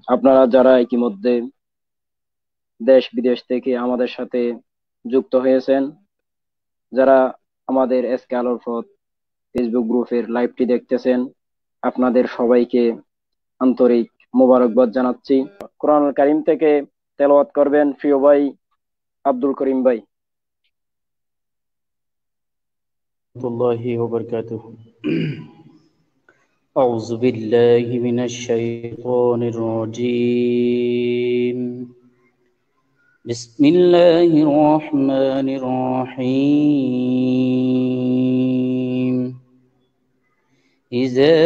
আপনারা যারা ইতিমধ্যে দেশ বিদেশ থেকে আমাদের সাথে যুক্ত হয়েছেন, যারা আমাদের এসকে আলোর পথ ফেসবুক গ্রুপের লাইভটি দেখতেছেন, আপনাদের সবাইকে আন্তরিক মোবারকবাদ জানাচ্ছি। কোরআনুল কারীম থেকে তেলাওয়াত করবেন প্রিয় ভাই আব্দুল করিম ভাই। الله وبركاته. أعوذ بالله من الشيطان الرجيم. بسم الله الرحمن الرحيم. إذا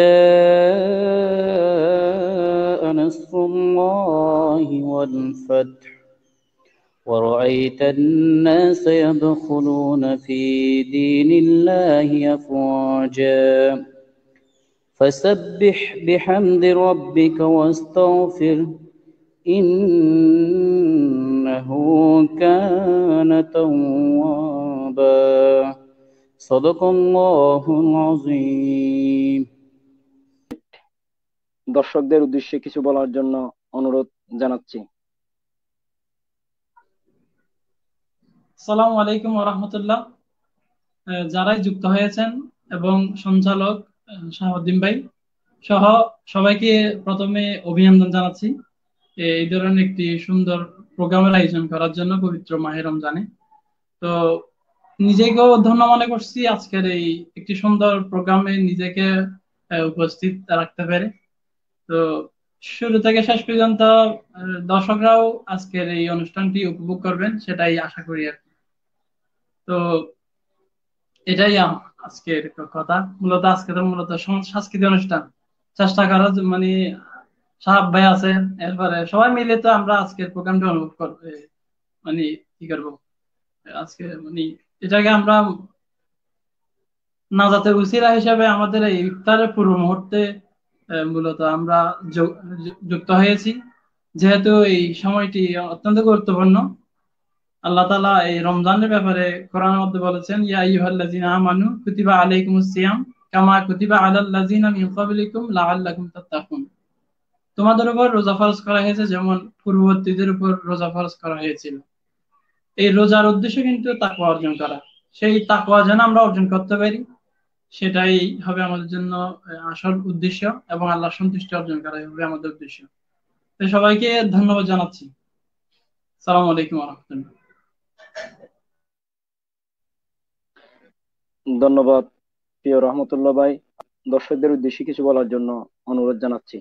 جاء نصر الله والفتح ورأيت الناس يدخلون في دين الله أفواجا فسبح بحمد ربك واستغفر إنه كان توابا صدق الله العظيم. দর্শকদের উদ্দেশ্যে কিছু বলার জন্য অনুরোধ জানাচ্ছি। আসসালামু আলাইকুম ওয়া রাহমাতুল্লাহ। যারাই যুক্ত হয়েছেন এবং সঞ্চালক শাহাবুদ্দিন ভাই সহ সবাইকে প্রথমে অভিনন্দন জানাচ্ছি এই ধরনের একটি সুন্দর প্রোগ্রামের আয়োজন করার জন্য পবিত্র মাহে রমজানে। তো নিজেকেও ধন্য মনে করছি আজকের এই একটি সুন্দর প্রোগ্রামে নিজেকে উপস্থিত রাখতে পেরে। তো শুরু থেকে শেষ পর্যন্ত দর্শকরাও আজকের এই অনুষ্ঠানটি উপভোগ করবেন সেটাই আশা করি আর কি। তো এটাই আজকের কথা। মূলত আজকে তো মূলত সাংস্কৃতিক অনুষ্ঠান চেষ্টা করার মানে সাহাব ভাই আছে, এরপরে সবাই মিলে তো আমরা আজকের প্রোগ্রামটা অনুভব করবো, মানে কি করবো আজকে মানে এটাকে আমরা নাজাতের উসিলা হিসেবে আমাদের এই ইফতারের পূর্ব মুহূর্তে মূলত আমরা যুক্ত হয়েছি, যেহেতু এই সময়টি অত্যন্ত গুরুত্বপূর্ণ। আল্লাহ তাআলা এই রমজানের ব্যাপারে কোরআনের মধ্যে বলেছেন, ইয়া আইয়ুহাল্লাযীনা আমানু কুতিবা আলাইকুমুস সিয়াম কামা কুতিবা আলাল লাযীনা মিন ক্বাবলিকুম লাআল্লাকুম তাত্তাকুন। তোমাদের উপর রোজা ফরজ করা হয়েছে যেমন পূর্ববর্তীদের উপর রোজা ফরজ করা হয়েছিল। এই রোজার উদ্দেশ্য কিন্তু তাকওয়া অর্জন করা। সেই তাকওয়া যেন আমরা অর্জন করতে পারি, সেটাই হবে আমাদের জন্য আসল উদ্দেশ্য, এবং আল্লাহর সন্তুষ্টি অর্জন করাই হবে আমাদের উদ্দেশ্য। তো সবাইকে ধন্যবাদ জানাচ্ছি। আসসালামু আলাইকুম ওয়া রাহমাতুল্লাহ। ধন্যবাদ প্রিয় রহমতুল্লাহ ভাই। দর্শকদের উদ্দেশ্যে কিছু বলার জন্য অনুরোধ জানাচ্ছি।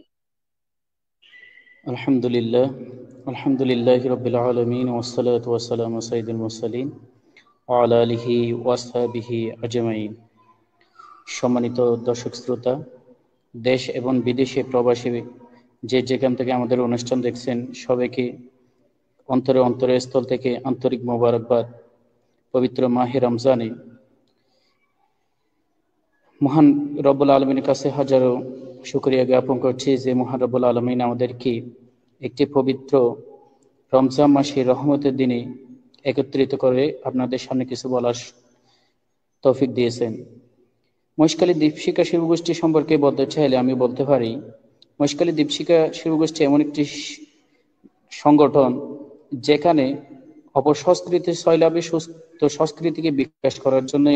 আলহামদুলিল্লাহ রাব্বিল আলামিন ওয়াসসালাতু ওয়াসসালামু আলা সাইয়্যিদিল মুরসালিন ওয়া আলা আলিহি ওয়া আসহাবিহি আজমাইন। সম্মানিত দর্শক শ্রোতা, দেশ এবং বিদেশে প্রবাসী যে যেখান থেকে আমাদের অনুষ্ঠান দেখছেন সবাইকে অন্তরের স্থল থেকে আন্তরিক মোবারকবাদ। পবিত্র মাহে রমজানে মহান রব্বুল আলমিনের কাছে হাজারো শুকরিয়া জ্ঞাপন করছি যে মহান রব্বুল আলমিন আমাদেরকে একটি পবিত্র রমজান মাসে রহমতের দিনে একত্রিত করে আপনাদের সামনে কিছু বলার তৌফিক দিয়েছেন। মহেশখালী দীপশিখা শিবগোষ্ঠী সম্পর্কে বলতে চাইলে আমি বলতে পারি, মহেশখালী দীপশিখা শিবগোষ্ঠী এমন একটি সংগঠন যেখানে অপসংস্কৃতি সয়লাভে সুস্থ সংস্কৃতিকে বিকাশ করার জন্য,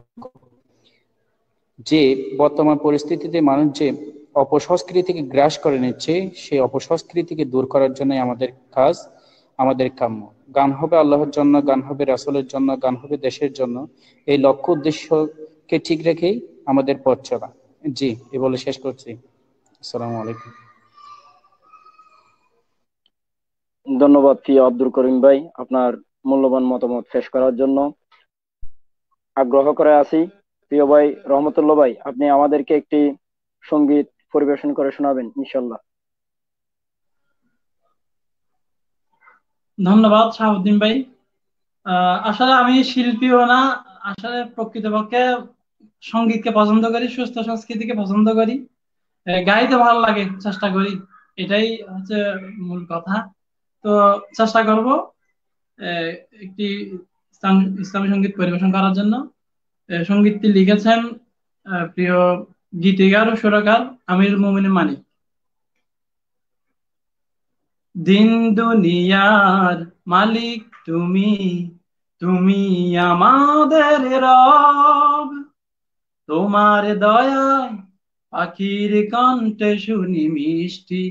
যে বর্তমান পরিস্থিতিতে মানুষ যে অপসংস্কৃতিকে গ্রাস করে নিচ্ছে সেই অপসংস্কৃতিকে দূর করার জন্য আমাদের কাজ, আমাদের কাম্য। গান হবে আল্লাহর জন্য, গান হবে রাসূলের জন্য, গান হবে দেশের জন্য। এই লক্ষ্য উদ্দেশ্যকে ঠিক রেখেই আমাদের পথ চলা। জি, এ বলে শেষ করছি। আসসালামু আলাইকুম। ধন্যবাদ প্রিয় আব্দুল করিম ভাই আপনার মূল্যবান মতামত পেশ করার জন্য। আগ্রহ করে আছি প্রিয় ভাই রহমতুল্লাহ ভাই, আপনি আমাদেরকে একটি সঙ্গীত পরিবেশন করে শোনাবেন ইনশাল্লাহ। ধন্যবাদ শাহাবুদ্দিন ভাই। আসলে আমি শিল্পীও না, আসলে প্রকৃতপক্ষে সঙ্গীতকে পছন্দ করি, সুস্থ সংস্কৃতিকে পছন্দ করি, গাইতে ভালো লাগে, চেষ্টা করি, এটাই হচ্ছে মূল কথা। তো চেষ্টা করব একটি ইসলামী সঙ্গীত পরিবেশন করার জন্য। সঙ্গীতটি লিখেছেন প্রিয় গীতিকার ও সুরকার আমিরুল মুমিনিন মানিক। দিন দুনিয়ার মালিক তুমি, তুমি আমাদের রব। তোমার দয়ায় পাখির কণ্ঠে শুনি মিষ্টি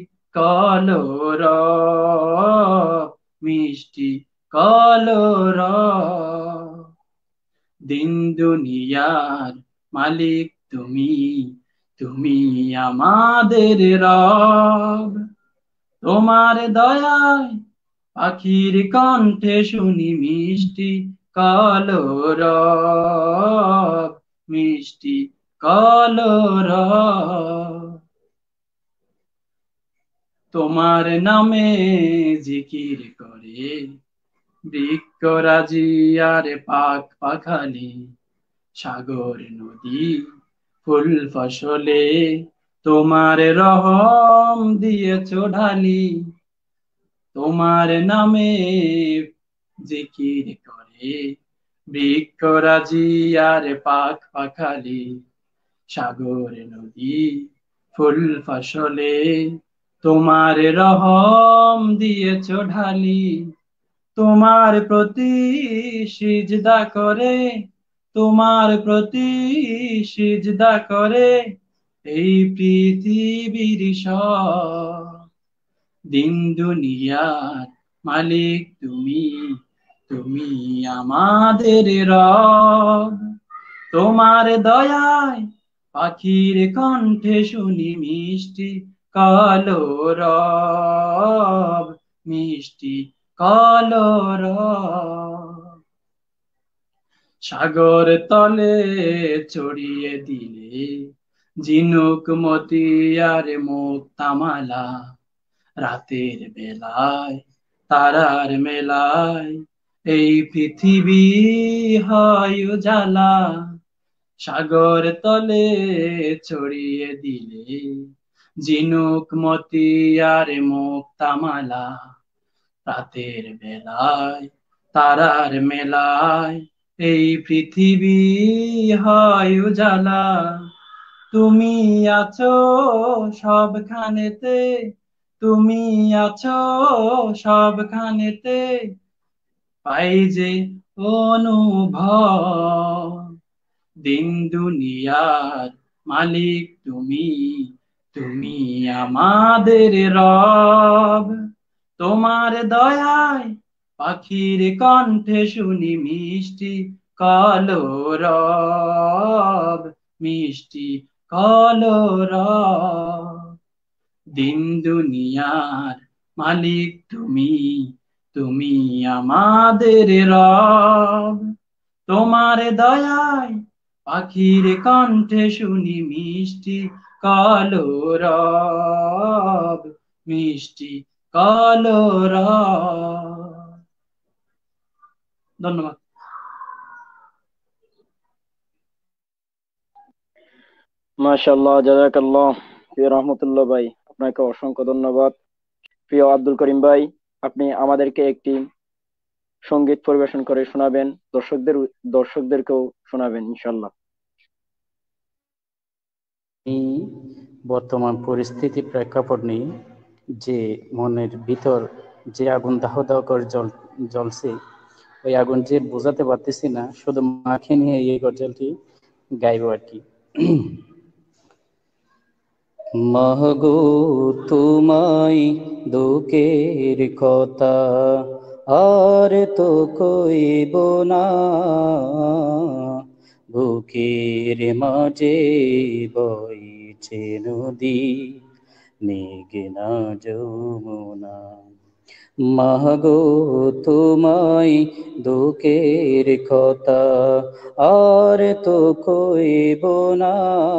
কলরব, মিষ্টি কলরব। দিন দুনিয়ার মালিক তুমি, তুমি আমাদের রব। তোমার দয়ায় পাখির কণ্ঠে শুনি মিষ্টি কলরব, মিষ্টি কলরব। তোমার নামে জিকির করে বৃক্ষরাজি আর পাখ পাখালি, সাগর নদী ফুল ফসলে তোমার রহম দিয়েছ ঢালি। তোমার নামে জিকির করে বৃক্ষরাজি আর পাখ পাখালি, সাগর নদী ফুল ফসলে তোমার রহম দিয়েছ ঢালি। তোমার প্রতি সিজদা করে, তোমার প্রতি সিজদা করে এই পৃথিবীর সব। দিন দুনিয়ার মালিক তুমি, তুমি আমাদের রব। তোমার দয়ায় পাখির কণ্ঠে শুনি মিষ্টি কলরব, মিষ্টি কলরব। সাগর তলে ছড়িয়ে দিলে ঝিনুক মতি আর মুক্তামালা, রাতের বেলায় তারার মেলায় এই পৃথিবী হয় উজালা। সাগর তলে ছড়িয়ে দিলে ঝিনুক মতি আর মুক্তামালা, রাতের বেলায় তারার মেলায় এই পৃথিবী হয় উজালা। তুমি আছো সবখানেতে, তুমি আছো সবখানেতে, পাই যে অনুভব। দিন দুনিয়ার মালিক তুমি, তুমি আমাদের রব। তোমার দয়ায় পাখির কণ্ঠে শুনি মিষ্টি কলরব, মিষ্টি কলরব। দিন দুনিয়ার মালিক তুমি, তুমি আমাদের রব। তোমার দয়ায় পাখির কণ্ঠে শুনি মিষ্টি কলরব, মিষ্টি কলরব। ধন্যবাদ। মাশাআল্লাহ, জাযাকাল্লাহ। প্রিয় রহমতুল্লাহ ভাই, আপনাকে অসংখ্য ধন্যবাদ। প্রিয় আব্দুল করিম ভাই, আপনি আমাদেরকে একটি সঙ্গীত পরিবেশন করে শোনাবেন, দর্শকদেরকেও শোনাবেন ইনশাল্লাহ। এই বর্তমান পরিস্থিতি প্রেক্ষাপট নিয়ে যে মনের ভিতর যে আগুন দাহ দাহ করে জ্বলছে, ওই আগুন যে বোঝাতে পারতেছি না, শুধু মাকে নিয়ে এই গজলটি গাইব আর কি। মাগো তোমায় দুঃখের কথা আর তো কইব না, বুকের মাঝে বইছে নদী মেঘনা যমুনা। মাগো তোমায় দুঃখের কথা আর তো কইব না,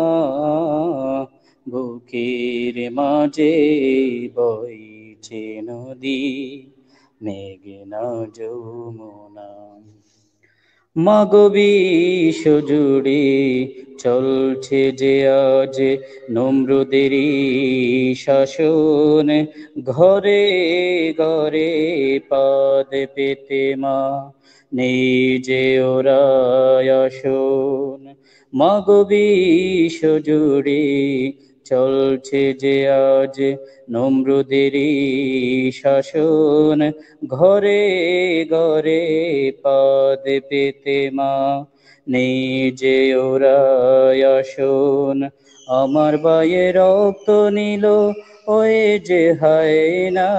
বুকের মাঝে বইছে নদী মেঘনা যমুনা। মাগো বিশ্ব জুড়ে চলছে যে আজ নমরুদেরই শাসন, ঘরে ঘরে পাদ পেতে মা নেই যে ওরা আসন। মাগো বিশ্ব জুড়ে চলছে যে আজ নমরুদেরই শাসন, ঘরে ঘরে পাদ পেতে মা নেই যে ওরা আসন। আমার বায়ে রক্ত নিল ওয়ে যে হায় না,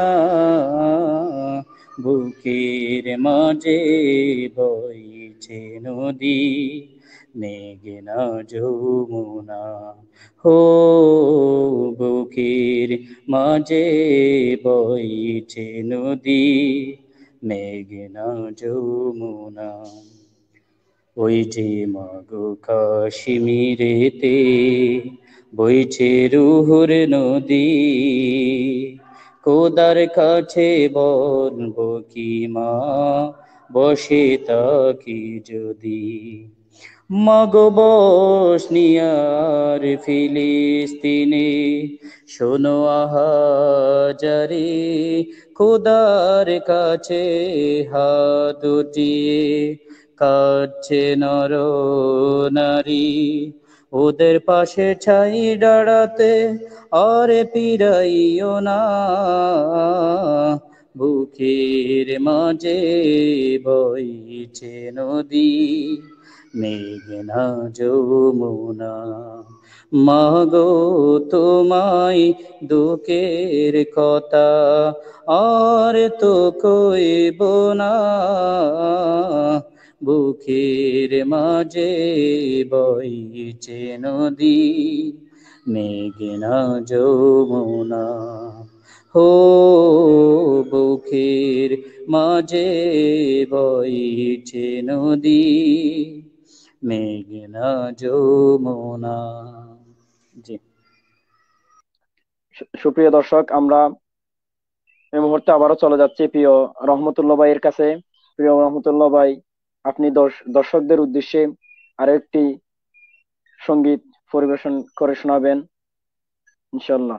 বুকের মাঝে বইছে নদী, মেঘনা যমুনা। হো বুকের মাঝে বইছে নদী, মেঘনা যমুনা। ওই যে মাগো কাশ্মীরেতে বইছে রুহুর নদী, খোদার কাছে বলবো কি মা বসে তাকি যদি। মাগো বসনিয়ার ফিলিস্তিনে শোনো আহাজারি, খোদার কাছে হাত উঠিয়ে কাঁদছে নর নারী। ওদের পাশে ছাই দাঁড়াতে আর পিরাইও না, বুকের মাঝে বইছে নদী, মেঘনা যমুনা। মাগো তোমায় দুঃখের কথা আর তো কইব না, বুকের মাঝে বইছে নদী, মেঘনা যমুনা। হো বুকের মাঝে বইছে নদী, মেঘনা যমুনা। জি। সুপ্রিয় দর্শক, আমরা এই মুহূর্তে আবারও চলে যাচ্ছি প্রিয় রহমতুল্লাহ ভাইয়ের কাছে। প্রিয় রহমতুল্লাহ ভাই, আপনি দর্শকদের উদ্দেশ্যে আরো একটি সঙ্গীত পরিবেশন করে শোনাবেন ইনশাল্লাহ।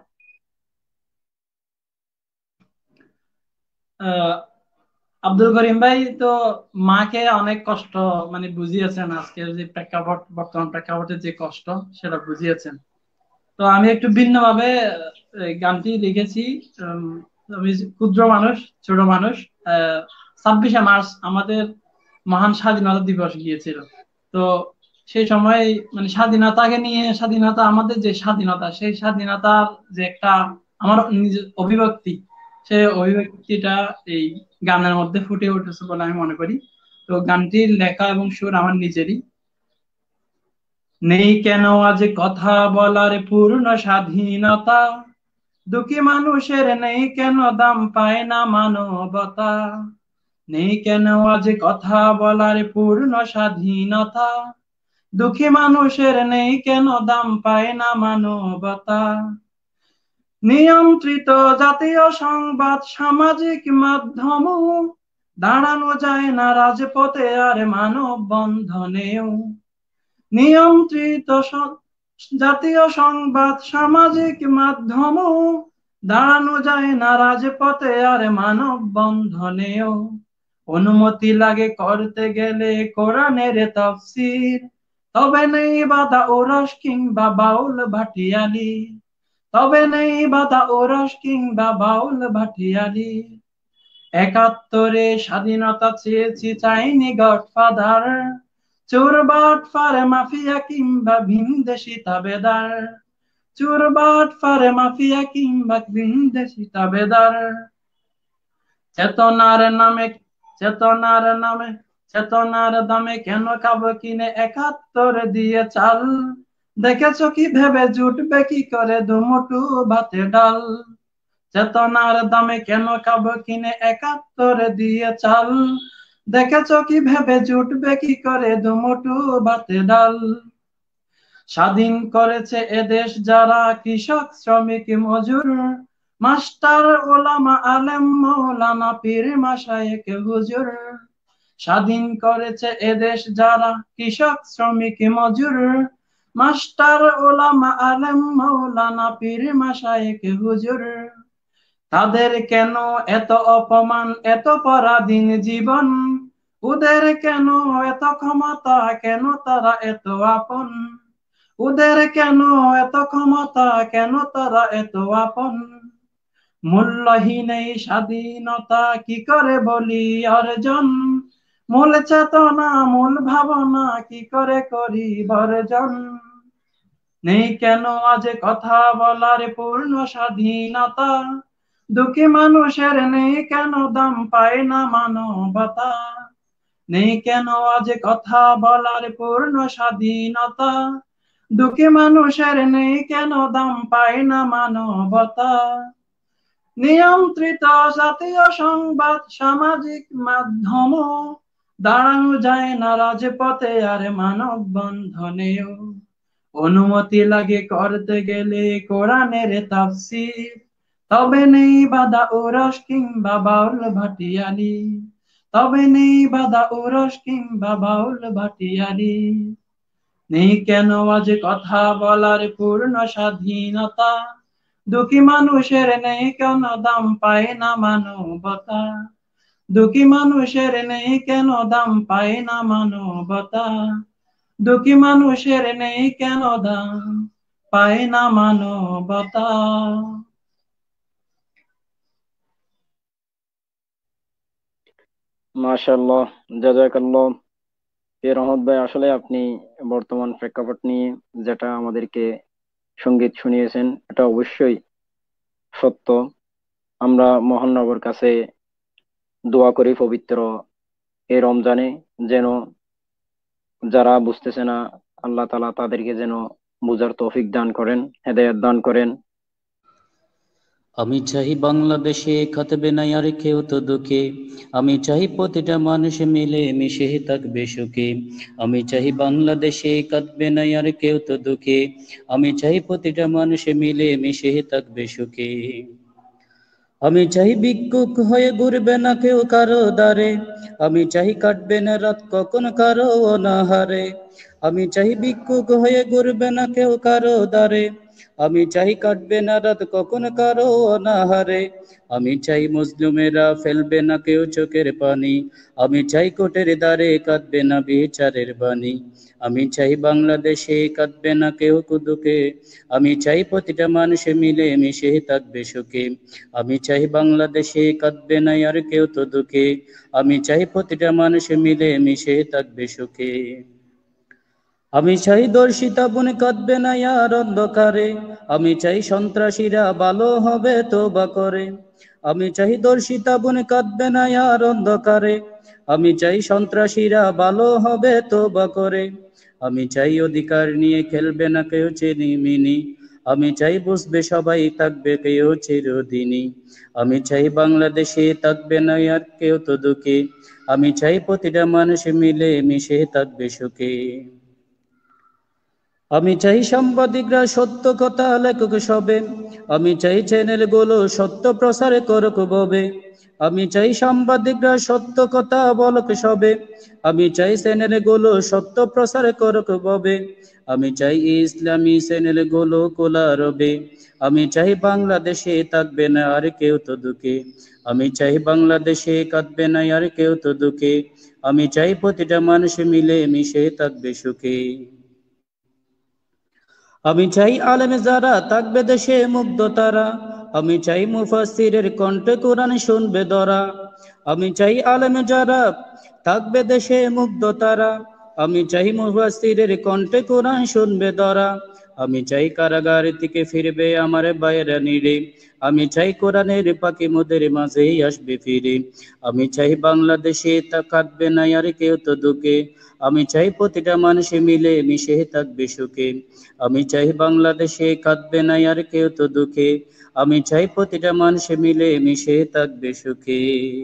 আব্দুল করিম ভাই তো মাকে অনেক কষ্ট মানে বুঝিয়েছেন, আজকের যে প্রেক্ষাপট, বর্তমান প্রেক্ষাপটের যে কষ্ট সেটা বুঝিয়েছেন। তো আমি একটু ভিন্নভাবে এই গানটি লিখেছি। আমি ক্ষুদ্র মানুষ, ছোট মানুষ। 26শে মার্চ আমাদের মহান স্বাধীনতা দিবস গিয়েছিল। তো সেই সময় মানে স্বাধীনতাকে নিয়ে, স্বাধীনতা আমাদের যে স্বাধীনতা, সেই স্বাধীনতার যে একটা আমার নিজের অভিব্যক্তি, সেই অভিব্যক্তিটা এই গানের মধ্যে ফুটে উঠেছে বলে আমি মনে করি। তো গানটির লেখা এবং সুর আমার নিজেরই। নেই কেন আজ কথা বলার পূর্ণ স্বাধীনতা, দুঃখী মানুষের নেই কেন দাম পায় না মানবতা। নেই কেন আজ কথা বলার পূর্ণ স্বাধীনতা, দুঃখী মানুষের নেই কেন দাম পায় না মানবতা। নিয়ন্ত্রিত জাতীয় সংবাদ, সামাজিক মাধ্যম, দাঁড়ানো যায় না রাজপথে আর মানব বন্ধনেও। নিয়ন্ত্রিত জাতীয় সংবাদ, সামাজিক মাধ্যম, দাঁড়ানো যায় না রাজপথে আর মানব বন্ধনেও। অনুমতি লাগে করতে গেলে কোরআনের তাফসীর, তবে নেই বাধা ওরস কিংবা বাউল ভাটিয়ালি, তবে নেই বাধা ওরস কিংবা বাউল ভাটিয়ালি। ৭১-এ স্বাধীনতা চেয়েছি, চাইনি গডফাদার, চোর বাটপার মাফিয়া কিংবা ভিনদেশি তাবেদার, চোর বাটপার মাফিয়া কিংবা ভিনদেশি তাবেদার। চেতনার নামে, চেতনার নামে, চেতনার দামে কেন খাবো কিনে ৭১ দিয়ে চাল, দেখেছো কি ভেবে জুটবে কি করে দুমুঠো ভাতে ডাল। চেতনার দামে কেন খাবো কিনে ৭১ দিয়ে চাল, দেখেছো কি ভেবে জুটবে কি করে দুমুঠো ভাতে ডাল। স্বাধীন করেছে এদেশ যারা কৃষক, শ্রমিক, মজুর, মাস্টার, ওলামা, আলেম, মৌলানা, পীর, মাশায়েখ, হুজুর। স্বাধীন করেছে এদেশ যারা কৃষক, শ্রমিক, মজুর, মাস্টার, ওলামা, আলেম, মৌলানা, পীর, মাশায়েখ, হুজুর। তাদের কেন এত অপমান, এত পরাধীন জীবন, ওদের কেন এত ক্ষমতা, কেন তারা এত আপন, ওদের কেন এত ক্ষমতা, কেন তারা এত আপন? মূল্যহীন এই স্বাধীনতা কি করে বলি অর্জন? মূল চেতনা, মূল ভাবনা কি করে করি বর্জন? নেই কেন আজ কথা বলার পূর্ণ স্বাধীনতা? দুঃখী মানুষের নেই কেন দাম, পায় না মানবতা? নেই কেন আজ কথা বলার পূর্ণ স্বাধীনতা? দুঃখী মানুষের নেই কেন দাম, পায় না মানবতা? নিয়ন্ত্রিত জাতীয় সংবাদ, সামাজিক মাধ্যম, দাঁড়ানো যায় না রাজপথে আর মানববন্ধনেও। অনুমতি লাগে করতে গেলে কোরআনের তাফসীর, তবে নেই বাধা ওরস কিংবা বাউল ভাটিয়ালি, তবে নেই বাধা ওরস কিংবা বাউল ভাটিয়ালি। নেই কেন আজ কথা বলার পূর্ণ স্বাধীনতা? দুঃখী মানুষের নেই কেন দাম, পায় না মানবতা? দুঃখী মানুষের নেই কেন দাম, পায় না মানবতা? দুঃখী মানুষের নেই কেন দাম, পায় না মানবতা? মাশাআল্লাহ, জাযাকাল্লাহ। রহমত ভাই, আসলে আপনি বর্তমান প্রেক্ষাপট নিয়ে যেটা আমাদেরকে সঙ্গীত শুনিয়েছেন, এটা অবশ্যই সত্য। আমরা মহান রবের কাছে দোয়া করি পবিত্র এই রমজানে যেন যারা বুঝতেছে না, আল্লাহ তাআলা তাদেরকে যেন বুঝার তৌফিক দান করেন, হেদায়েত দান করেন। আমি চাই বাংলাদেশে কাঁদবে না আর কেউ তো দুঃখে, আমি চাই প্রতিটা মানুষ মিলে মিশে থাকবে সুখে। আমি চাই বাংলাদেশে কাঁদবে না আর কেউ তো দুঃখে, আমি চাই প্রতিটা মানুষ মিলে মিশে থাকবে সুখে। আমি চাই ভিক্ষুক হয়ে ঘুরবে না কেউ কারো দ্বারে, আমি চাই কাটবে না রাত কখন কারো অনাহারে। আমি চাই ভিক্ষুক হয়ে ঘুরবে না কেউ কারো দ্বারে, আমি চাই কাটবে না রাত কখন কারো অনাহারে। আমি চাই মুসলিমেরা ফেলবে না কেউ চোখের পানি, আমি চাই কোটের দ্বারে কাঁদবে না বিচারের বাণী। আমি চাই বাংলাদেশে কাঁদবে না কেউ কুদুকে, আমি চাই প্রতিটা মানুষ মিলে মিশে থাকবে সুখে। আমি চাই বাংলাদেশে কাঁদবে না আর কেউ তো দুঃখে, আমি চাই প্রতিটা মানুষ মিলে মিশে থাকবে সুখে। আমি চাই দর্শিতা বোন কাঁদবে না আর অন্ধকারে, আমি চাই সন্ত্রাসীরা ভালো হবে তওবা করে। আমি চাই দর্শিতা বোন কাঁদবে না আর অন্ধকারে, আমি চাই সন্ত্রাসীরা ভালো হবে তওবা করে। আমি চাই অধিকার নিয়ে খেলবে না কেউ চিনিমিনি, আমি চাই বুঝবে সবাই থাকবে কেউ চিরদিনই। আমি চাই বাংলাদেশে থাকবে না আর কেউ তো দুঃখে, আমি চাই প্রতিটা মানুষ মিলে মিশে থাকবে সুখে। আমি চাই সাংবাদিকরা সত্য কথা লেখক সবে, আমি চাই চ্যানেলগুলো সত্য প্রচার করুক ববে। আমি চাই সাংবাদিকরা সত্য কথা বলক সবে, আমি চাই চ্যানেলগুলো সত্য প্রচার করুক ববে। আমি চাই ইসলামী চ্যানেলগুলো খোলা রবে, আমি চাই বাংলাদেশে থাকবে না আর কেউ তো দুঃখে, আমি চাই বাংলাদেশে কাঁদবে না আর কেউ তো দুঃখে, আমি চাই প্রতিটা মানুষ মিলে মিশে থাকবে সুখে। আমি চাই আলেমে যারা থাকবে দেশে মুগ্ধ তারা, আমি চাই মুফাসসিরের কণ্ঠে কোরআন শুনবে ধরা। আমি চাই আলেমে যারা থাকবে দেশে মুগ্ধ তারা, আমি চাই মুফাসসিরের কণ্ঠে কোরআন শুনবে ধরা। আমি চাই কারাগার থেকে ফিরবে আমার ভাইয়েরা নিরে, আমি চাই কোরআনের পাখি মোদের মাঝেই আসবে ফিরে। আমি চাই বাংলাদেশে তা কাঁদবে না আর কেউ তো দুঃখে, আমি চাই প্রতিটা মানুষ মিলে মিশে থাকবে সুখে। আমি চাই বাংলাদেশে কাঁদবে না আর কেউ তো দুঃখে, আমি চাই প্রতিটা মানুষ মিলে মিশে থাকবে সুখে।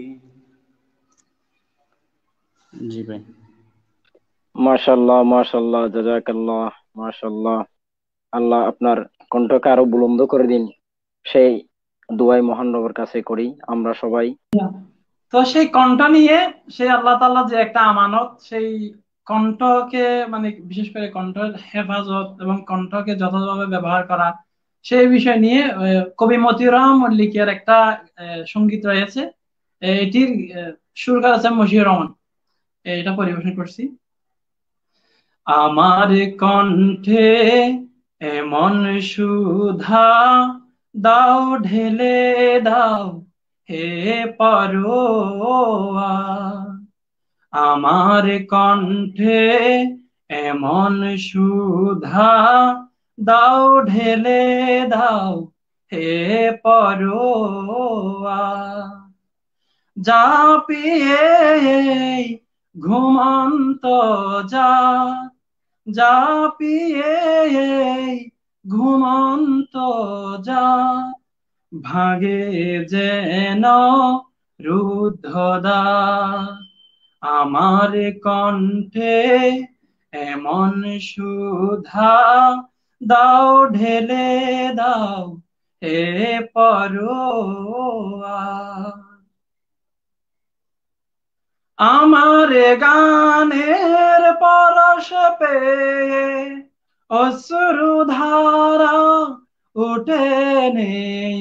জি ভাই। মাশাআল্লাহ, মাশাআল্লাহ, জাযাকাল্লাহ, মাশাআল্লাহ। আল্লাহ আপনার কণ্ঠকে আরো বুলন্দ করে দিন, সেই দোয়াই মহান রবের কাছে করি আমরা সবাই। তো সেই কণ্ঠ নিয়ে, সেই আল্লাহ তাআলা যে একটা আমানত, সেই কণ্ঠকে মানে বিশেষ করে কণ্ঠের হেফাজত এবং কণ্ঠকে যথাযথভাবে ব্যবহার করা, সেই বিষয় নিয়ে কবি মতিউর রহমান মল্লিকের একটা সঙ্গীত রয়েছে। এটির সুরকার আছে মশিউর রহমান। এটা পরিবেশন করছি। আমার কণ্ঠে এমন সুধা দাও ঢেলে দাও হে পরোয়া আমার কণ্ঠে এমন সুধা দাও ঢেলে দাও হে পরোয়া যা পিয়ে ঘুমন্ত যা যা পিয়ে ঘুমন্ত যা ভাগে যেন রুদ্ধদা আমার কণ্ঠে এমন সুধা দাও ঢেলে দাও হে পরোয়া আমার গানের পরশ পেয়ে অশ্রুধারা উঠে নে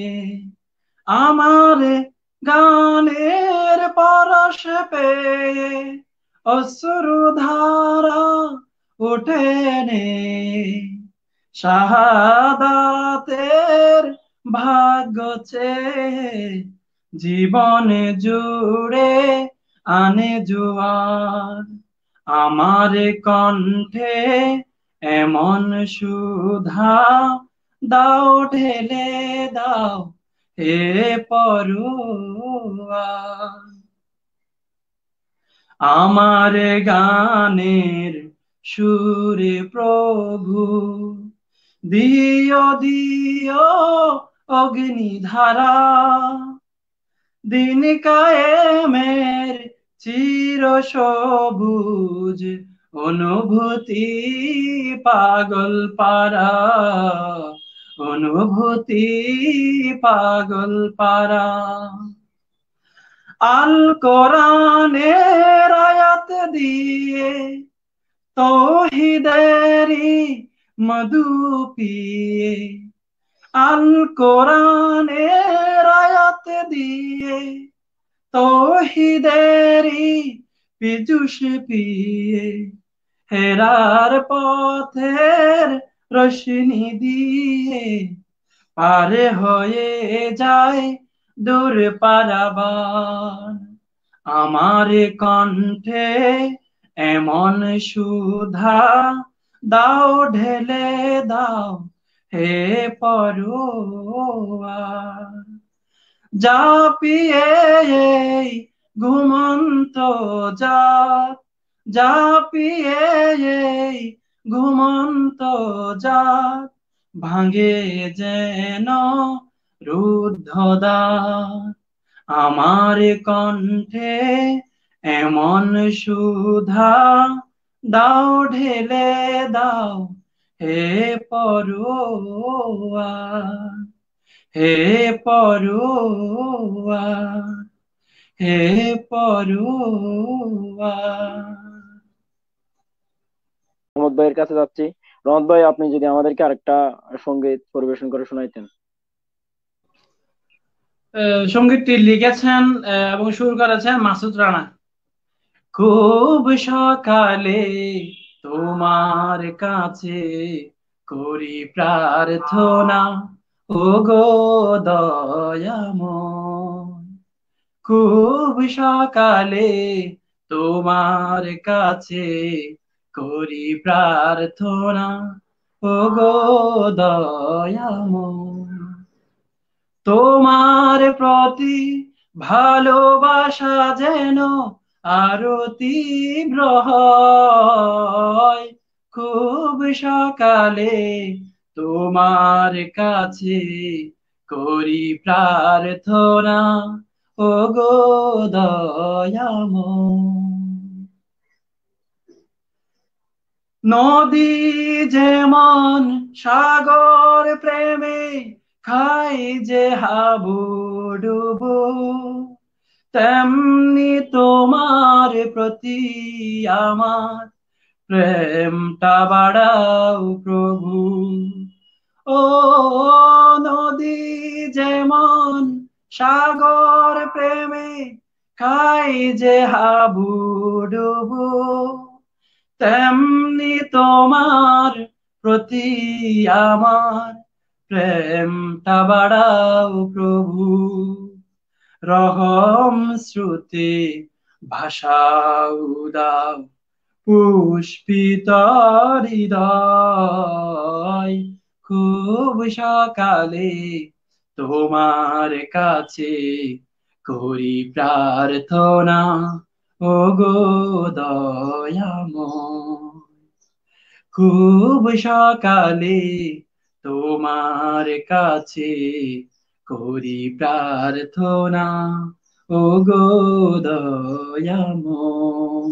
আমার গানের পরশ পেয়ে অশ্রুধারা উঠে নে শাহাদাতের ভাগ্য চেয়ে জীবন জুড়ে আনে জোয়ার আমার কণ্ঠে এমন সুধা দাও ঢেলে দাও হে পরোয়া আমার গানের সুরে প্রভু দিও দিও অগ্নিধারা দিন কায়েমের চির সবুজ অনুভূতি পাগল পারা অনুভূতি পাগল পারা আল কোরআনের আয়াত দিয়ে তৌহিদেরি মধু পিয়ে আল কোরআনের আয়াত দিয়ে তৌহিদেরি পীযুষ পিয়ে হেরার পথের রশ্মি দিয়ে পার হয়ে যায় দূর পারাবার আমার কণ্ঠে এমন সুধা দাও ঢেলে দাও হে পরোয়া যা পিয়ে ঘুমন্ত যা যা পিয়ে ঘুমন্ত যা ভাঙে যেন রুদ্ধদ্বার আমার কণ্ঠে এমন সুধা দাও ঢেলে দাও হে পরোয়া হে পরোয়া হে পরোয়া রহমত ভাইয়ের কাছে যাচ্ছি। রহমত ভাই, আপনি যদি আমাদেরকে আরেকটা সঙ্গীত পরিবেশন করে শোনাইতেন। সঙ্গীতটি লিখেছেন এবং সুর করেছেন মাসুদ রানা। খুব সকালে তোমার কাছে করি প্রার্থনা ও গো দয়াময়, খুব সকালে তোমার কাছে করি প্রার্থনা ও গো দয়াময়, তোমার প্রতি ভালোবাসা যেন আরো তীব্র হয়, খুব সকালে তোমার কাছে করি প্রার্থনা ও গো দয়াময়। নদী যেমন সাগর প্রেমে খাই যে হাবুডুবু, তেমনি তোমার প্রতি আমার প্রেমটা বাড়াও প্রভু। ও নদী যেমন সাগর প্রেমে খাই যে হাবুডুবু, তেমনি তোমার প্রতি আমার প্রেমটা বাড়াও প্রভু। রহম শ্রুতি ভাষাও দাও পুষ্পিত হৃদয়। খুব সকালে তোমার কাছে করি প্রার্থনা, ও গো দয়াময়। খুব সকালে তোমার কাছে করি প্রার্থনা, ও গো দয়াময়।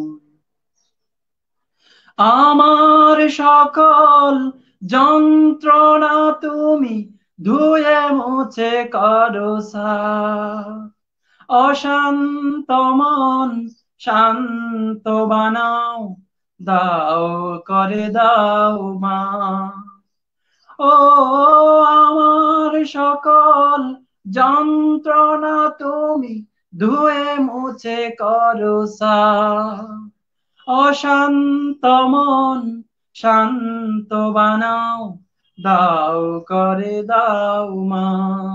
আমার সকল যন্ত্রণা তুমি ধুয়ে মুছে করো সাফ। অশান্ত মন শান্ত বানাও, দাও করে দাও মা। ও আমার সকল যন্ত্রণা তুমি ধুয়ে মুছে করো সাফ। অশান্ত মন শান্ত বানাও, দাও করে দাও মা।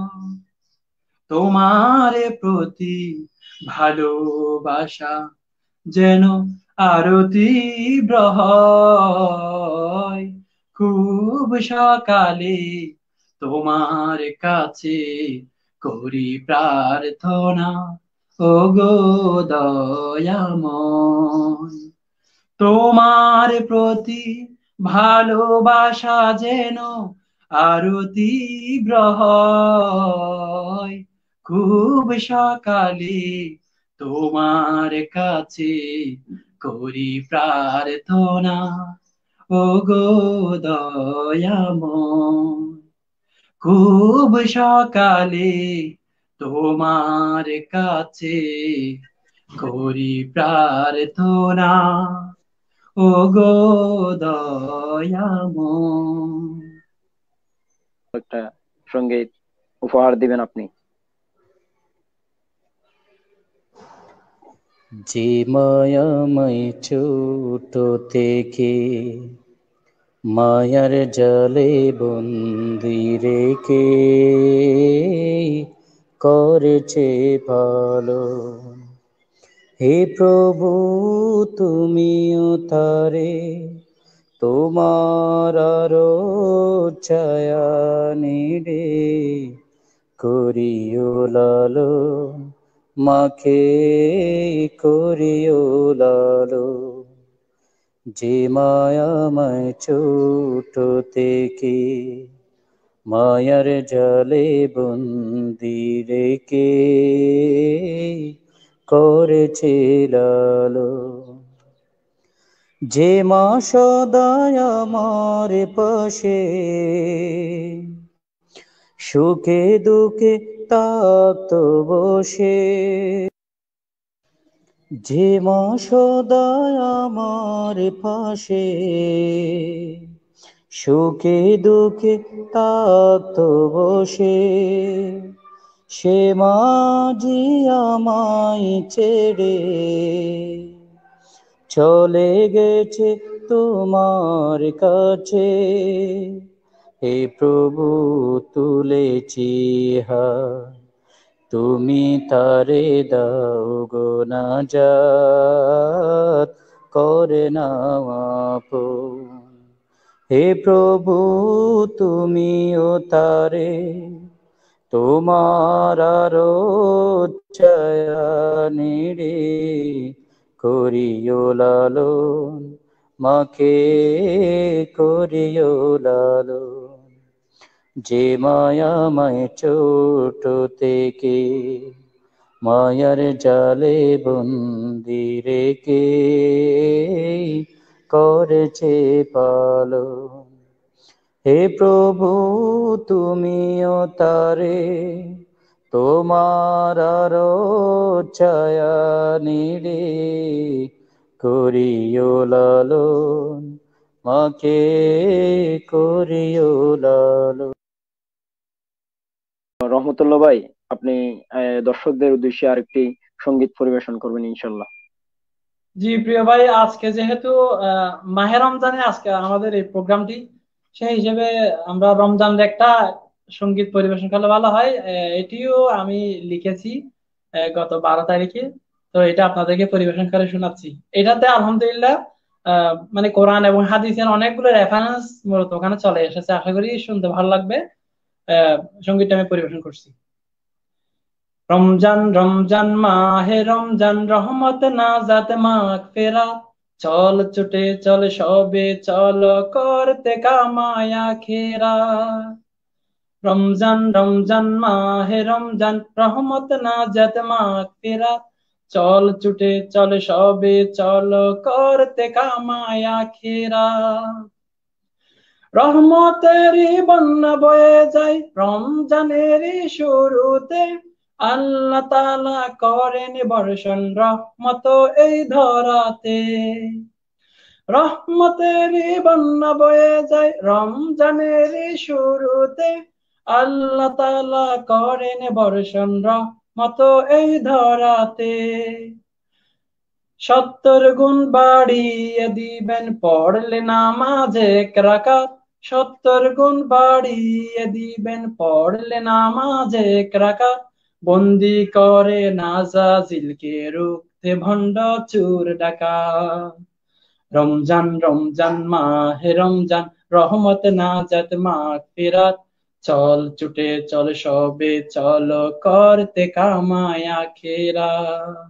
তোমার প্রতি ভালোবাসা যেন আরো তীব্র হয়। খুব সকালে তোমার কাছে করি প্রার্থনা, ও গো দয়াময়। তোমার প্রতি ভালোবাসা যেন আরো তীব্র হয়। খুব সকালে তোমার কাছে করি প্রার্থনা, ও গো দয়াময়। খুব সকালে তোমার কাছে করি প্রার্থনা, ও গো দয়াময়। একটা সঙ্গীত উপহার দিবেন আপনি। যে মায়াময় ছোট থেকে মায়ার জালে বন্দি রেখে করেছে ভালো, হে প্রভু তুমিও তারে তোমার আরো ছায়া নিরে করিও লালো, মাকে করিও লালো। যে মায়াময় ছোট থেকে মায়ার জালে বন্দি রেখে করেছে লালো, যে মা সদায় আমার পাশে সুখে দুঃখে তাপ্ত বসে, যে মা সদায় আমার পাশে সুখে দুঃখে তাপ্ত বসে, সে মাঝি আমায় ছেড়ে চলে গেছে তোমার কাছে। হে প্রভু তুলেছি হাত, তুমি তারে দাও গো নাজাত, করে নাও আপন। হে প্রভু তুমিও তারে তোমার আরো ছায়া নিরে করিও লালন, মাকে করিও লালন। যে মায়াময় ছোট থেকে মায়ার জালে বন্দি রেখে করেছে পালন, হে প্রভু তুমিও তারে তোমার আরো ছায়া নিরে করিও লালন, মাকে করিও লালন। রহমতুল্লাহ ভাই, আপনি দর্শকদের উদ্দেশ্যে আরেকটি সঙ্গীত পরিবেশন করবেন ইনশাল্লাহ। জি প্রিয় ভাই, আজকে যেহেতু মাহে রমজানে আজকে আমাদের এই প্রোগ্রামটি, সেই হিসেবে আমরা রমজানের একটা সঙ্গীত পরিবেশন করলে ভালো হয়। এটিও আমি লিখেছি গত 12 তারিখে। তো এটা আপনাদেরকে পরিবেশন করে শোনাচ্ছি। এটাতে আলহামদুলিল্লাহ মানে কোরআন এবং হাদিসের অনেকগুলো রেফারেন্স মূলত ওখানে চলে এসেছে। আশা করি শুনতে ভালো লাগবে। আহ সঙ্গীতটা আমি পরিবেশন করছি। রমজান রমজান মাহে রমজান, রহমত নাজাত মাগফিরাত, চল ছুটে চল সবে চল করতে কামায়া আখিরাত। রমজান রমজান মাহে রমজান, রহমত নাজাত মাগফিরাত, চল ছুটে চল সবে চল করতে কামায়া আখিরাত। রহমতেরই বন্যা বয়ে যায় রমজানেরই শুরুতে, আল্লাহ তাআলা করেন বর্ষণ রহমত এই ধরাতে। রহমতেরই বন্যা বয়ে যায় রমজানেরই শুরুতে, আল্লাহ তাআলা করেন বর্ষণ রহমত এই ধরাতে। 70 গুণ বাড়িয়ে দিবেন পড়লে নামাজে এক রাকাত, 70 গুণ বাড়িয়ে দিবেন পড়লে নামাজে এক রাকাত, বন্দি করে নাজাজিলকে রুখতে ভণ্ড চোর ডাকাত। রমজান রমজান মাহে রমজান, রহমত নাজাত মাগফিরাত, চল ছুটে চল সবে চল করতে কামায় আখিরাত।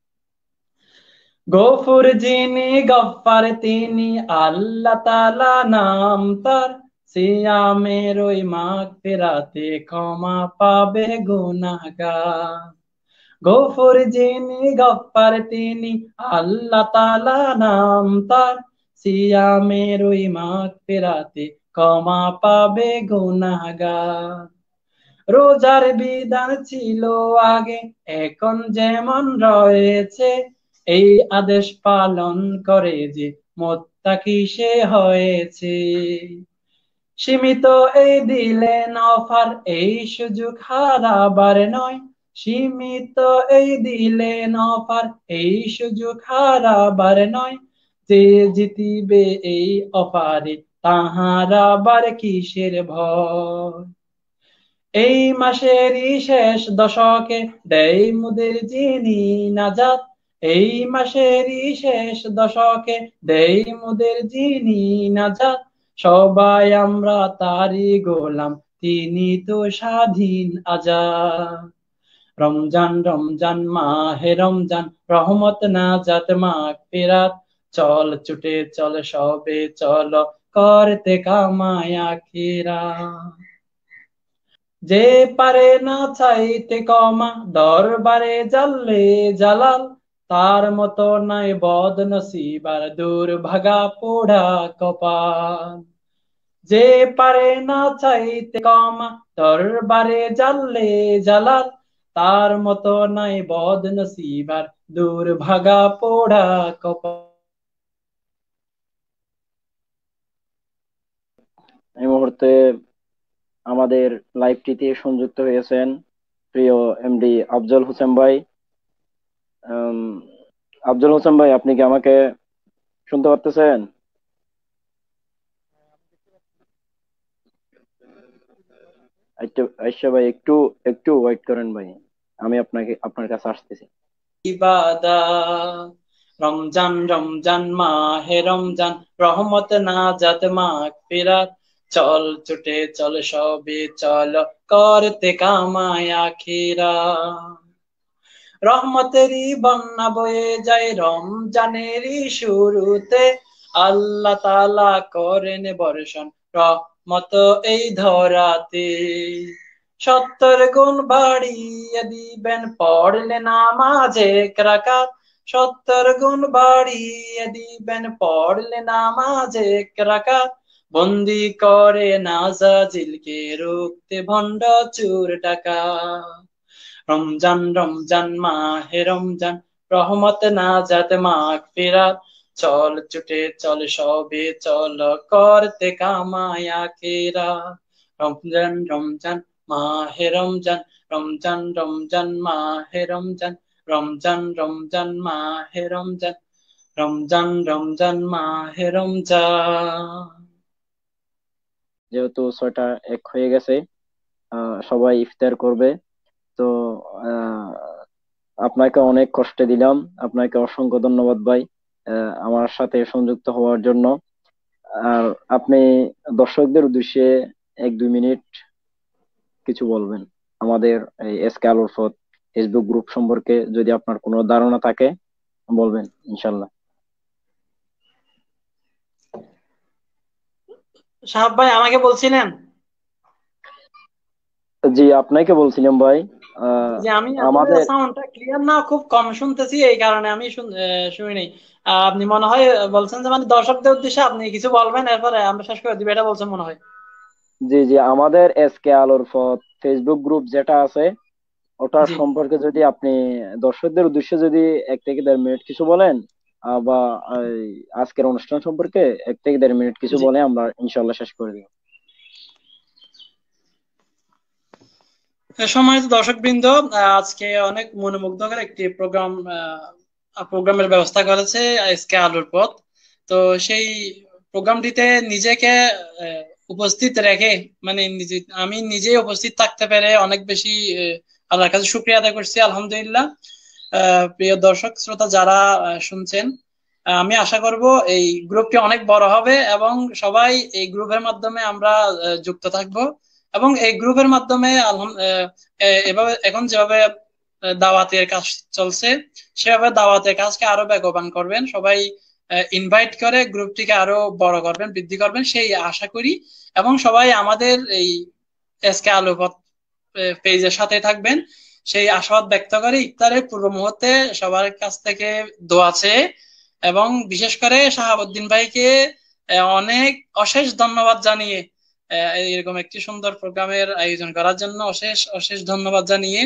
গফুর যিনি গফ্ফার তিনি, আল্লাহ তাআলা নাম তার, সিয়ামের ওই মাগফিরাতে ক্ষমা পাবে গুনাহগার। গফুর যিনি গফ্ফার তিনি, আল্লাহ তাআলা নাম তার, সিয়ামের ওই মাগফিরাতে ক্ষমা পাবে গুনাহগার। রোজার বিধান ছিল আগে, এখন যেমন রয়েছে, এই আদেশ পালন করে যে মুত্তাকি সে হয়েছে। সীমিত এই দিলেন অফার, এই সুযোগ হারাবার নয়, সীমিত এই দিলেন অফার, এই সুযোগ হারাবার নয়, যে জিতিবে এই অফারে তাহার আবার কিসের ভয়। এই মাসেরই শেষ দশকে দেয় মুদের যিনি নাজাত, এই মাসেরই শেষ দশকে দেয় মুদের যিনি নাজাত, সবাই আমরা তারই গোলাম, তিনি তো স্বাধীন আজাদ। রমজান রমজান মাহে রমজান, রহমত নাজাত মাগফিরাত, চল ছুটে চল সবে চল করতে কামায় আখিরাত। যে পারে না চাইতে ক্ষমা দরবারে জানলে জালাল, তার মতো নাই বদনসিব আর দুর্ভাগা পোড়া কপাল। যে পারে না চাইতে ক্ষমা দরবারে জানলে জালাল, তার মতো নাই বদনসিব আর দুর্ভাগা পোড়া কপাল। এই মুহূর্তে আমাদের লাইভটিতে সংযুক্ত হয়েছেন প্রিয় এমডি আফজল হোসেন ভাই। আম, আফজল হোসেন ভাই, আপনি কি আমাকে শুনতে পারতেছেন? আচ্ছা ভাই, একটু একটু ওয়েট করেন ভাই, আমি আপনার কাছে আসতেছি। ইবাদাত। রমজান রমজান মাহে রমজান, রহমত নাজাত মাগফিরাত, চল ছুটে চল সবে চল করতে কামায় আখিরাত। রহমতেরই বন্যা বয়ে যায় রমজানেরই শুরুতে, আল্লাহ তাআলা করেন বর্ষণ রহমত এই ধরাতে। 70 গুণ বাড়িয়ে দিবেন পড়লে নামাজে এক রাকাত, 70 গুণ বাড়িয়ে দিবেন পড়লে নামাজে এক রাকাত, বন্দি করে নাজাজিলকে রুখতে ভণ্ড চোর ডাকাত। রমজান রমজান মাহে রমজান, রহমত নাজাত মাগফিরাত, চল ছুটে চল সবে চল করতে কামায় আখিরাত। রমজান রমজান মাহে রমজান, রমজান রমজান মাহে রমজান, রমজান রমজান মাহে রমজান, রমজান রমজান মাহে রমজান। যেহেতু 6টা 1 হয়ে গেছে, সবাই ইফতার করবে। তো আহ, আপনাকে অনেক কষ্টে দিলাম, আপনাকে অসংখ্য ধন্যবাদ ভাই আমার সাথে সংযুক্ত হওয়ার জন্য। আর আপনি দর্শকদের উদ্দেশ্যে 1-2 মিনিট কিছু বলবেন আমাদের এই এসকে আলোর পথ ফেসবুক গ্রুপ সম্পর্কে, যদি আপনার কোনো ধারণা থাকে বলবেন ইনশাল্লাহ। সাহাব ভাই আমাকে বলছিলেন? জি, আপনাকে বলছিলাম ভাই। আহ, যে আমি আসলে আমাদের সাউন্ডটা ক্লিয়ার না, খুব কম শুনতেছি, এই কারণে আমি শুনি নাই। আপনি মনে হয় বলছেন যে মানে দর্শকদের উদ্দেশ্যে আপনি কিছু বলবেন, এরপরে আমরা শেষ করে দিবো, এটা বলছেন মনে হয়। জি জি, আমাদের এসকে আলোর পথ ফেসবুক গ্রুপ যেটা আছে, ওটার জি সম্পর্কে যদি আপনি দর্শকদের উদ্দেশ্যে যদি 1 থেকে 1.5 মিনিট কিছু বলেন, বা এই আজকের অনুষ্ঠান সম্পর্কে 1 থেকে 1.5 মিনিট কিছু জি। বলে আমরা ইনশাল্লাহ শেষ করে দিব। সম্মানিত দর্শকবৃন্দ, আজকে অনেক মনোমুগ্ধকর একটি প্রোগ্রামের ব্যবস্থা করেছে আজকে আলোর পথ। তো সেই প্রোগ্রামটিতে নিজেকে আহ, উপস্থিত রেখে, মানে আমি নিজেই উপস্থিত থাকতে পেরে অনেক বেশি আল্লাহর কাছে শুকরিয়া আদায় করছি, আলহামদুলিল্লাহ। প্রিয় দর্শক শ্রোতা যারা শুনছেন, আমি আশা করব এই গ্রুপটি অনেক বড় হবে এবং সবাই এই গ্রুপের মাধ্যমে আমরা যুক্ত থাকব। এবং এই গ্রুপের মাধ্যমে এভাবে এখন যেভাবে দাওয়াতের কাজ চলছে, সেভাবে দাওয়াতের কাজকে আরো বেগবান করবেন সবাই, ইনভাইট করে গ্রুপটিকে আরো বড় করবেন, বৃদ্ধি করবেন সেই আশা করি। এবং সবাই আমাদের এই এসকে আলোপথ পেজের সাথে থাকবেন সেই আশাবাদ ব্যক্ত করে ইফতারের পূর্ব মুহূর্তে সবার কাছ থেকে দোয়া চেয়ে, এবং বিশেষ করে শাহাবুদ্দিন ভাইকে অনেক অশেষ ধন্যবাদ জানিয়ে, এরকম একটি সুন্দর প্রোগ্রামের আয়োজন করার জন্য অশেষ অশেষ ধন্যবাদ জানিয়ে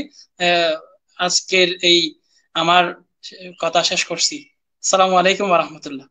আজকের এই আমার কথা শেষ করছি। আসসালামু আলাইকুম ওয়া রাহমাতুল্লাহ।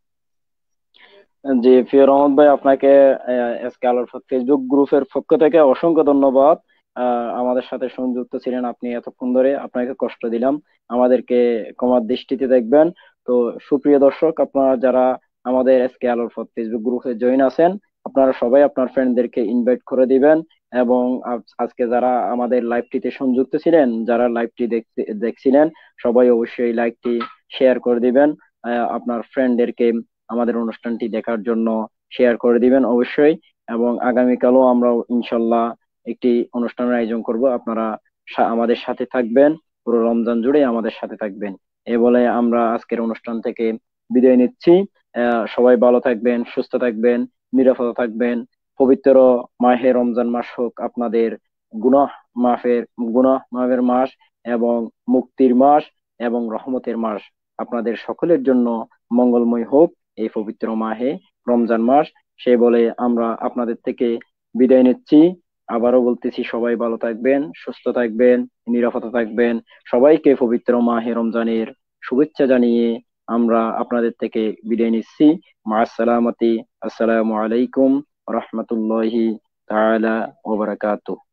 জি, প্রিয় রহমত ভাই, আপনাকে এসকে আলোর পথ ফেসবুক গ্রুপের পক্ষ থেকে অসংখ্য ধন্যবাদ। আমাদের সাথে সংযুক্ত ছিলেন আপনি এতক্ষণ ধরে, আপনাকে কষ্ট দিলাম, আমাদেরকে ক্ষমার দৃষ্টিতে দেখবেন। তো সুপ্রিয় দর্শক, আপনারা যারা আমাদের এসকে আলোর পথ ফেসবুক গ্রুপে জয়েন আছেন, আপনারা সবাই আপনার ফ্রেন্ডদেরকে ইনভাইট করে দিবেন। এবং আজকে যারা আমাদের লাইভটিতে সংযুক্ত ছিলেন, যারা লাইভটি দেখছিলেন, সবাই অবশ্যই লাইভটি শেয়ার করে দিবেন আপনার ফ্রেন্ডদেরকে, আমাদের অনুষ্ঠানটি দেখার জন্য শেয়ার করে দিবেন অবশ্যই। এবং আগামীকালও আমরা ইনশাল্লাহ একটি অনুষ্ঠানের আয়োজন করব, আপনারা আমাদের সাথে থাকবেন, পুরো রমজান জুড়ে আমাদের সাথে থাকবেন। এ বলে আমরা আজকের অনুষ্ঠান থেকে বিদায় নিচ্ছি। সবাই ভালো থাকবেন, সুস্থ থাকবেন, নিরাপদ থাকবেন। পবিত্র মাহে রমজান মাস হোক আপনাদের গুনাহ মাফের গুনাহ মাফের মাস, এবং মুক্তির মাস, এবং রহমতের মাস আপনাদের সকলের জন্য মঙ্গলময় হোক এই পবিত্র মাহে রমজান মাস। সে বলে আমরা আপনাদের থেকে বিদায় নিচ্ছি। আবারও বলতেছি, সবাই ভালো থাকবেন, সুস্থ থাকবেন, নিরাপদ থাকবেন। সবাইকে পবিত্র মাহে রমজানের শুভেচ্ছা জানিয়ে আমরা আপনাদের থেকে বিদায় নিচ্ছি। মা আসসালামতি, আসসালামু আলাইকুম রহমতুল্লাহি তাআলা ওয়া বারাকাতুহু।